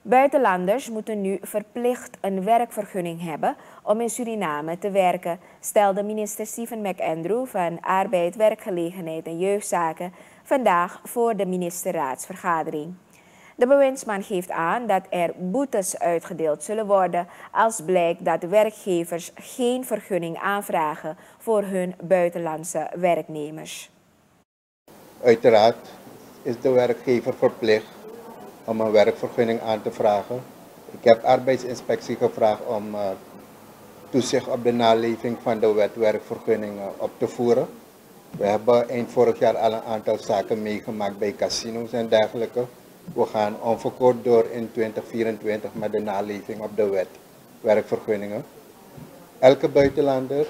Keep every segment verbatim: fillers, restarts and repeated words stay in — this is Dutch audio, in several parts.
Buitenlanders moeten nu verplicht een werkvergunning hebben om in Suriname te werken, stelde minister Stephen McAndrew van Arbeid, Werkgelegenheid en Jeugdzaken vandaag voor de ministerraadsvergadering. De bewindsman geeft aan dat er boetes uitgedeeld zullen worden als blijkt dat werkgevers geen vergunning aanvragen voor hun buitenlandse werknemers. Uiteraard is de werkgever verplicht om een werkvergunning aan te vragen. Ik heb arbeidsinspectie gevraagd om uh, toezicht op de naleving van de wet werkvergunningen op te voeren. We hebben eind vorig jaar al een aantal zaken meegemaakt bij casino's en dergelijke. We gaan onverkort door in twintig vierentwintig met de naleving op de wet werkvergunningen. Elke buitenlander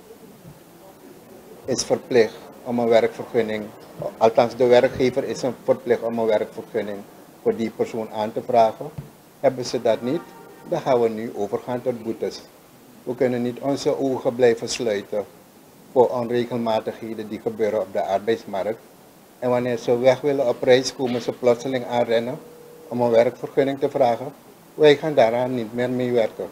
is verplicht om een werkvergunning, althans de werkgever is verplicht om een werkvergunning voor die persoon aan te vragen. Hebben ze dat niet, dan gaan we nu overgaan tot boetes. We kunnen niet onze ogen blijven sluiten voor onregelmatigheden die gebeuren op de arbeidsmarkt. En wanneer ze weg willen op reis, komen ze plotseling aanrennen om een werkvergunning te vragen. Wij gaan daaraan niet meer meewerken.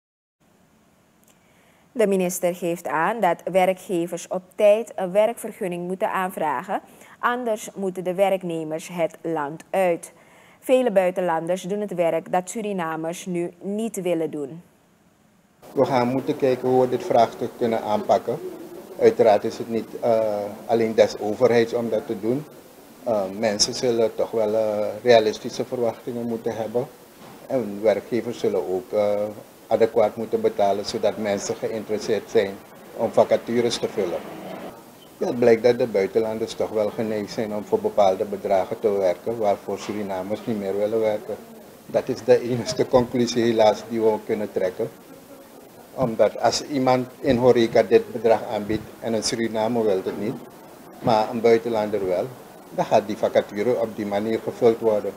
De minister geeft aan dat werkgevers op tijd een werkvergunning moeten aanvragen, anders moeten de werknemers het land uit. Vele buitenlanders doen het werk dat Surinamers nu niet willen doen. We gaan moeten kijken hoe we dit vraagstuk kunnen aanpakken. Uiteraard is het niet uh, alleen des overheids om dat te doen. Uh, mensen zullen toch wel uh, realistische verwachtingen moeten hebben. En werkgevers zullen ook uh, adequaat moeten betalen, zodat mensen geïnteresseerd zijn om vacatures te vullen. Ja, het blijkt dat de buitenlanders toch wel geneigd zijn om voor bepaalde bedragen te werken, waarvoor Surinamers niet meer willen werken. Dat is de enige conclusie helaas die we kunnen trekken. Omdat als iemand in horeca dit bedrag aanbiedt en een Surinamer wil het niet, maar een buitenlander wel, dan gaat die vacature op die manier gevuld worden.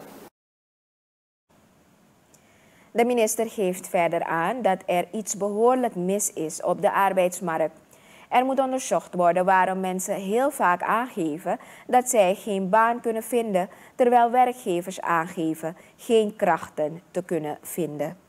De minister geeft verder aan dat er iets behoorlijk mis is op de arbeidsmarkt. Er moet onderzocht worden waarom mensen heel vaak aangeven dat zij geen baan kunnen vinden, terwijl werkgevers aangeven geen krachten te kunnen vinden.